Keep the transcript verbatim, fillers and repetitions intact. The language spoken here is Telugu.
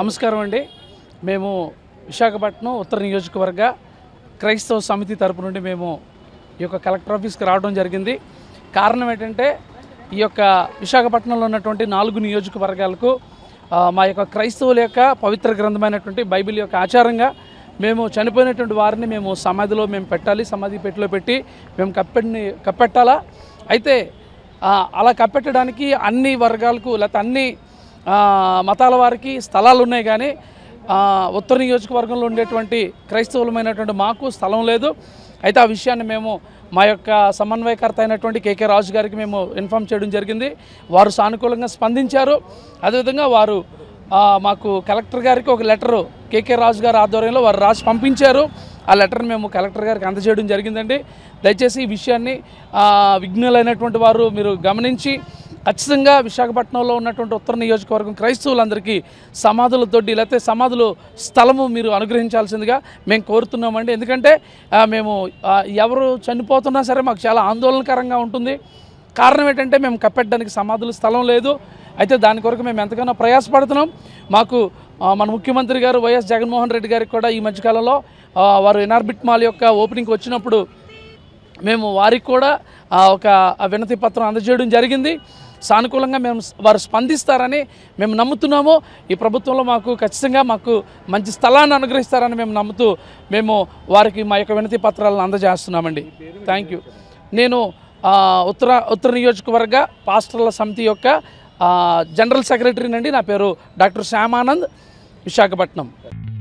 నమస్కారం అండి. మేము విశాఖపట్నం ఉత్తర నియోజకవర్గ క్రైస్తవ సమితి తరపు నుండి మేము ఈ యొక్క కలెక్టర్ ఆఫీస్కి రావడం జరిగింది. కారణం ఏంటంటే ఈ యొక్క విశాఖపట్నంలో ఉన్నటువంటి నాలుగు నియోజకవర్గాలకు మా యొక్క క్రైస్తవుల యొక్క పవిత్ర గ్రంథమైనటువంటి బైబిల్ యొక్క ఆచారంగా మేము చనిపోయినటువంటి వారిని మేము సమాధిలో మేము పెట్టాలి, సమాధి పెట్టిలో పెట్టి మేము కప్పెట్టి కప్పెట్టాలా. అయితే అలా కప్పెట్టడానికి అన్ని వర్గాలకు లేకపోతే అన్ని మతాల వారికి స్థలాలు ఉన్నాయి, కానీ ఉత్తర నియోజకవర్గంలో ఉండేటువంటి క్రైస్తవులమైనటువంటి మాకు స్థలం లేదు. అయితే ఆ విషయాన్ని మేము మా యొక్క సమన్వయకర్త అయినటువంటి కేకే రాజు గారికి మేము ఇన్ఫామ్ చేయడం జరిగింది. వారు సానుకూలంగా స్పందించారు. అదేవిధంగా వారు మాకు కలెక్టర్ గారికి ఒక లెటరు కేకే రాజు గారి ఆధ్వర్యంలో వారు రాసి పంపించారు. ఆ లెటర్ని మేము కలెక్టర్ గారికి అందజేయడం జరిగిందండి. దయచేసి ఈ విషయాన్ని విఘ్నులైనటువంటి వారు మీరు గమనించి ఖచ్చితంగా విశాఖపట్నంలో ఉన్నటువంటి ఉత్తర నియోజకవర్గం క్రైస్తవులందరికీ సమాధుల తోటి లేకపోతే సమాధులు స్థలము మీరు అనుగ్రహించాల్సిందిగా మేము కోరుతున్నామండి. ఎందుకంటే మేము ఎవరు చనిపోతున్నా సరే మాకు చాలా ఆందోళనకరంగా ఉంటుంది. కారణం ఏంటంటే మేము కప్పెట్టడానికి సమాధుల స్థలం లేదు. అయితే దాని కొరకు మేము ఎంతగానో ప్రయాసపడుతున్నాం. మాకు మన ముఖ్యమంత్రి గారు వైఎస్ జగన్మోహన్ రెడ్డి గారికి కూడా ఈ మధ్యకాలంలో వారు ఎన్ఆర్బిట్ మాల్ యొక్క ఓపెనింగ్కి వచ్చినప్పుడు మేము వారికి కూడా ఒక వినతి పత్రం అందజేయడం జరిగింది. సానుకూలంగా మేము వారు స్పందిస్తారని మేము నమ్ముతున్నాము. ఈ ప్రభుత్వంలో మాకు ఖచ్చితంగా మాకు మంచి స్థలాన్ని అనుగ్రహిస్తారని మేము నమ్ముతూ మేము వారికి మా యొక్క వినతి పత్రాలను అందజేస్తున్నామండి. Thank you. నేను ఉత్తర ఉత్తర నియోజకవర్గ పాస్టర్ల సమితి యొక్క జనరల్ సెక్రటరీనండి. నా పేరు డాక్టర్ శ్యామానంద్, విశాఖపట్నం.